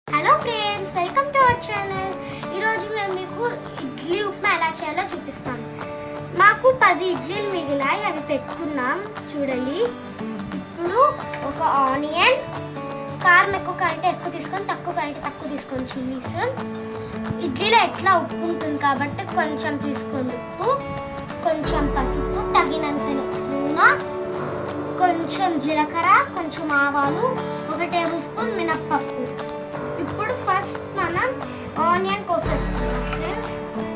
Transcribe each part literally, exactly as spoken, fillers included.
Hello friends, welcome to our channel. ఈరోజు మేము మీకు ఇడ్లీ ఉప్మా ఎలా చేయాలో చూపిస్తాం. మాకు పది ఇడ్లీలు మిగిలాయి, అవి పెట్టుకున్నాం. చూడండి, ఇప్పుడు ఒక ఆనియన్, కారం ఎక్కువ కంటే ఎక్కువ తీసుకొని, తక్కువ కంటే తక్కువ తీసుకొని చిల్లీస్. ఇడ్లీలో ఎట్లా ఉప్పు ఉంటుంది కాబట్టి కొంచెం తీసుకోండి ఉప్పు, కొంచెం పసుపు, తగినంత నూనె, కొంచెం జీలకర్ర, కొంచెం ఆవాలు, ఒక టేబుల్ స్పూన్ మినప్పప్పు. ఇప్పుడు ఫస్ట్ మనం ఆనియన్ కోసేస్తున్నాం ఫ్రెండ్స్.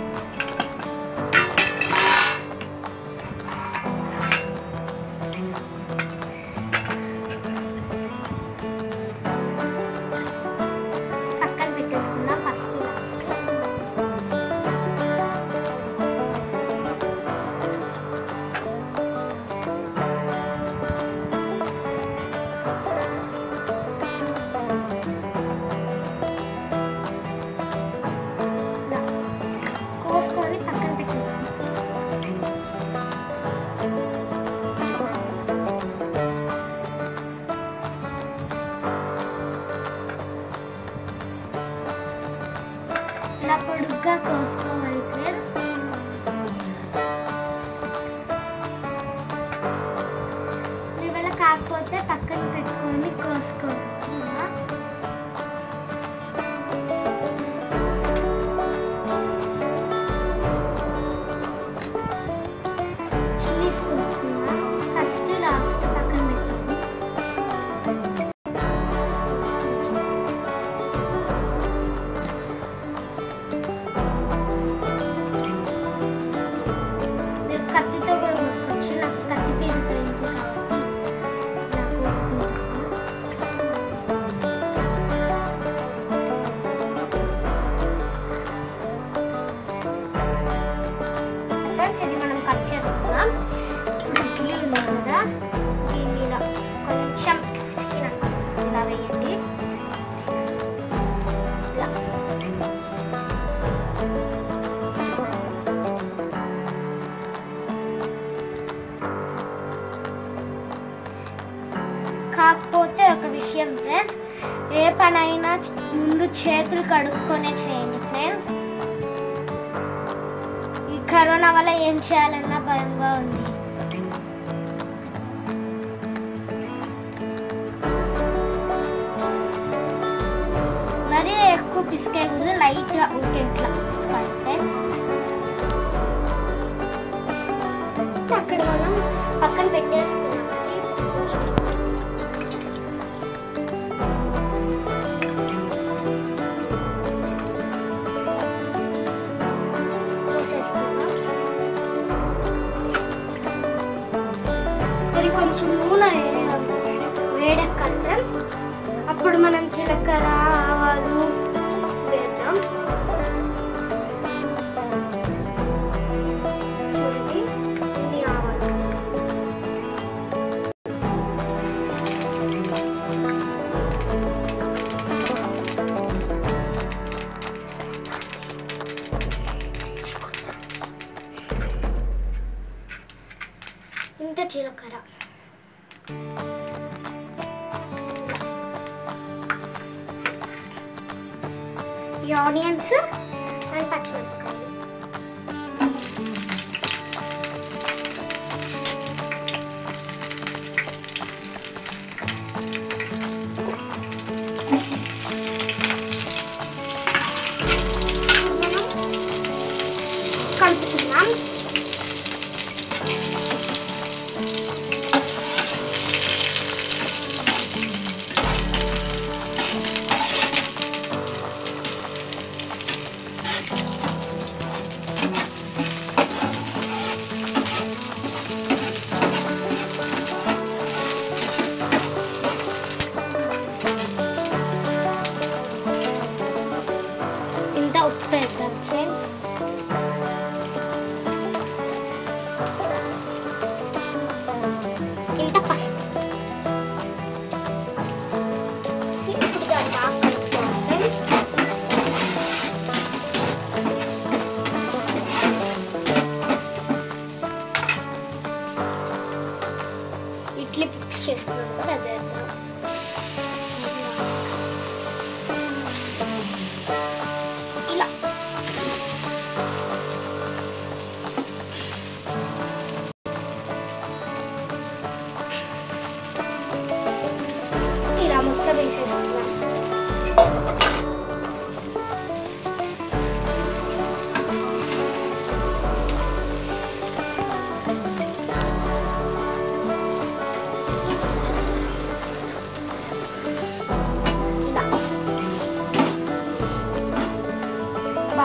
పక్కన పెట్టేసుకుందాం ఫస్ట్ లాస్ట్. కోసుకొని పక్కన పెట్టేసుకుందాం. ఇలా పొడుగ్గా కోసుకోవాలి ఫ్రెండ్స్. మీ వల్ల కాకపోతే పక్కన పెట్టుకొని కోసుకోవాలి. ఫస్ట్ లాస్ట్ పక్కన పెట్టాలి. మీరు కత్తితో కూడా కోసుకోవచ్చు, నాకు కత్తి పీలుతో ఈజీ కాబట్టి ఇలా కోసుకుంటాను. ఫ్రెండ్స్, ఇది మనం కట్ చేసుకున్నాం. ఇడ్లీ ఉంది కదా, దీన్ని ఇలా కొంచెం పిసికినట్టు ఇలా వేయండి. ఇలా కాకపోతే ఒక విషయం ఫ్రెండ్స్, ఏ పనైనా ముందు చేతులు కడుక్కొనే చేయండి ఫ్రెండ్స్. ఈ కరోనా వల్ల ఏం చేయాలన్నా భయంగా ఉంది. మరీ ఎక్కువ పిసికేయకూడదు, లైట్గా ఊరికే ఇట్లా పిసుకాలి ఫ్రెండ్స్. అక్కడ మనం పక్కన పెట్టేసుకున్నాం. మరి కొంచెం నూనె వేడెక్కాలి ఫ్రెండ్స్. అప్పుడు మనం జీలకర్ర, ఆవాలు వేద్దాం. చూడండి, ఇన్ని ఆవాలు. ఇంత జీలకర్ర, ఈ ఆనియన్స్ అండ్ పచ్చిమిరపకాయలు. మనం కలుపుతున్నాం.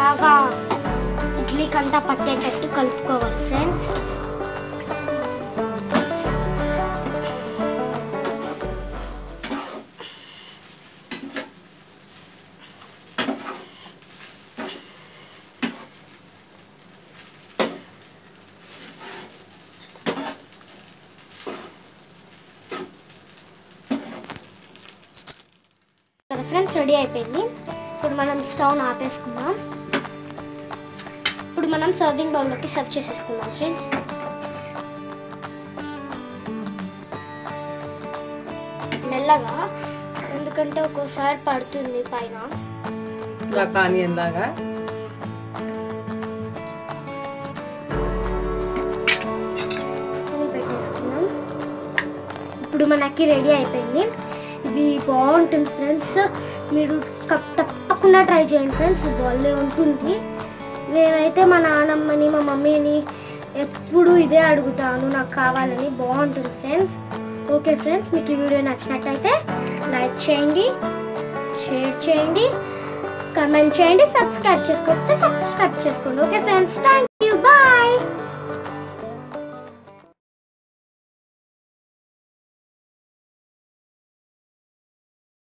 బాగా ఇడ్లీకి అంతా పట్టేటట్టు కలుపుకోవాలి ఫ్రెండ్స్. కదా ఫ్రెండ్స్, రెడీ అయిపోయింది. ఇప్పుడు మనం స్టవ్ ఆపేసుకుందాం. ఇప్పుడు మనం సర్వింగ్ బౌల్లోకి సర్వ్ చేసేసుకుందాం ఫ్రెండ్స్. మెల్లగా, ఎందుకంటే ఒక్కోసారి పడుతుంది పైన ఆనియన్ లాగా. పెట్టేసుకున్నాం. ఇప్పుడు మనకి రెడీ అయిపోయింది. ఇది బాగుంటుంది ఫ్రెండ్స్, మీరు తప్పకుండా ట్రై చేయండి ఫ్రెండ్స్, బాగా ఉంటుంది. నేనైతే మా నాన్నమ్మని మా మమ్మీని ఎప్పుడు ఇదే అడుగుతాను, నాకు కావాలని. బాగుంటుంది ఫ్రెండ్స్. ఓకే ఫ్రెండ్స్, మీకు ఈ వీడియో నచ్చినట్టయితే లైక్ చేయండి, షేర్ చేయండి, కమెంట్ చేయండి, సబ్స్క్రైబ్ చేసుకోకపోతే సబ్స్క్రైబ్ చేసుకోండి. Okay friends, thank you.